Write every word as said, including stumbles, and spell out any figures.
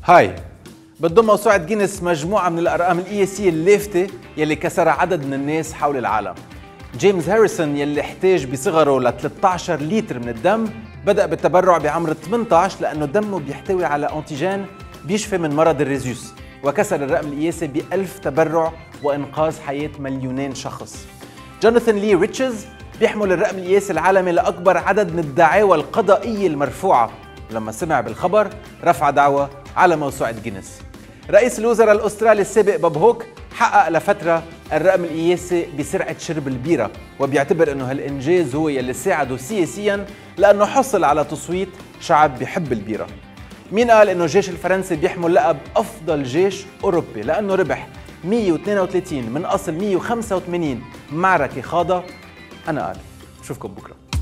هاي بتضم موسوعة جينيس مجموعة من الأرقام القياسية اللافتة يلي كسرها عدد من الناس حول العالم. جيمس هاريسون يلي احتاج بصغره ل ثلاثة عشر لتر من الدم بدأ بالتبرع بعمر ثمانية عشر لأنه دمه بيحتوي على أنتيجين بيشفي من مرض الريزيوس، وكسر الرقم القياسي بألف تبرع وإنقاذ حياة مليونين شخص. جوناثان لي ريتشز بيحمل الرقم القياسي العالمي لأكبر عدد من الدعاوى القضائية المرفوعة، ولما سمع بالخبر رفع دعوى على موسوعة جينيس. رئيس الوزراء الأسترالي السابق بوب هوك حقق لفترة الرقم القياسي بسرعة شرب البيرة، وبيعتبر أنه هالإنجاز هو يلي ساعده سياسياً لأنه حصل على تصويت شعب بيحب البيرة. مين قال أنه الجيش الفرنسي بيحمل لقب أفضل جيش أوروبي لأنه ربح مئة واثنين وثلاثين من أصل مئة وخمسة وثمانين معركة خاضة؟ أنا قال. بشوفكم بكرة.